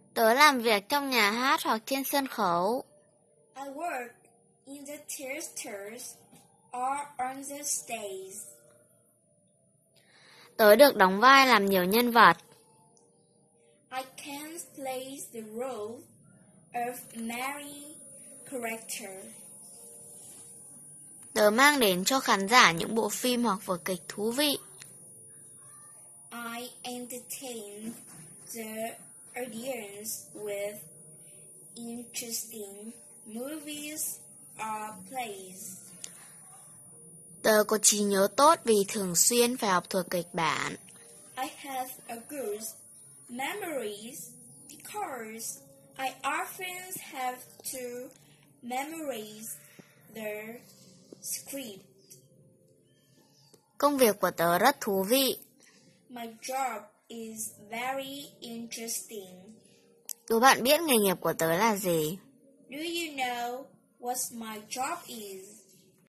Tớ làm việc trong nhà hát hoặc trên sân khấu. I work in the theaters or on the stage. Tớ được đóng vai làm nhiều nhân vật. I can play the role of many characters. Tớ mang đến cho khán giả những bộ phim hoặc vở kịch thú vị. I entertain the audience with interesting movies or plays. Tớ có trí nhớ tốt vì thường xuyên phải học thuộc kịch bản. I have a good memories because I often have to memorize the script. Công việc của tớ rất thú vị. My job is very interesting. Đố bạn biết nghề nghiệp của tớ là gì? Do you know what my job is?